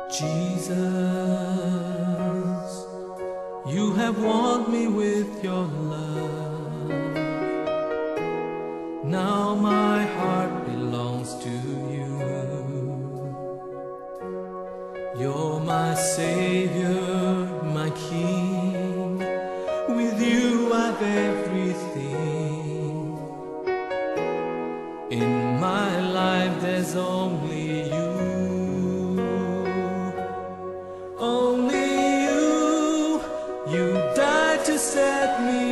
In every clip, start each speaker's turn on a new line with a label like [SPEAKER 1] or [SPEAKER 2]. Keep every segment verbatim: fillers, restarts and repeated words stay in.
[SPEAKER 1] Jesus, you have won me with your love. Now my heart belongs to you. You're my Savior, my King. With you I've everything. In my life there's only you. Only you, you died to set me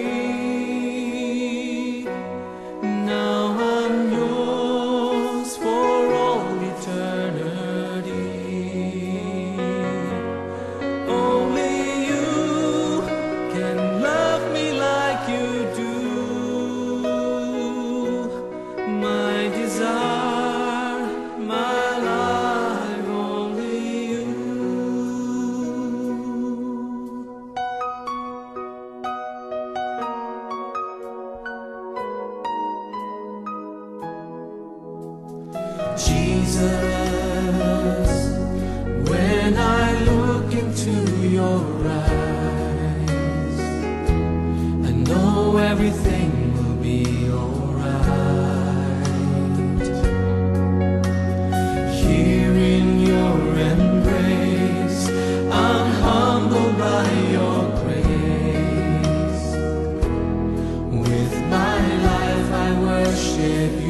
[SPEAKER 1] free. Now I'm yours for all eternity. Only you can love me like you do. My desire, my life, only you. Jesus, when I look into your eyes, I know everything will be alright. Here in your embrace, I'm humbled by your grace. With my life I worship you.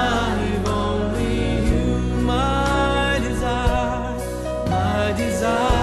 [SPEAKER 1] Desire